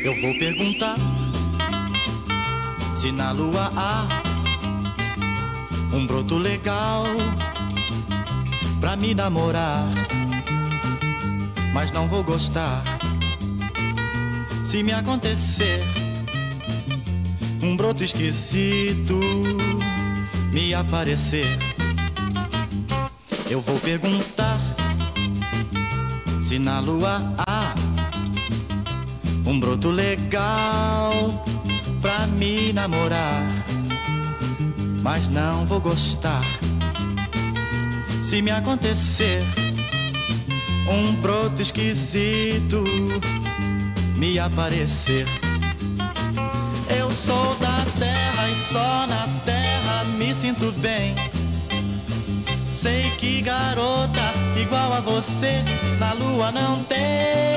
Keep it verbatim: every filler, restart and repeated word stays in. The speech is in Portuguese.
Eu vou perguntar se na lua há um broto legal pra me namorar, mas não vou gostar se me acontecer um broto esquisito me aparecer. Eu vou perguntar se na lua há um broto legal pra me namorar, mas não vou gostar se me acontecer um broto esquisito me aparecer. Eu sou da terra e só na terra me sinto bem. Sei que garota igual a você na lua não tem.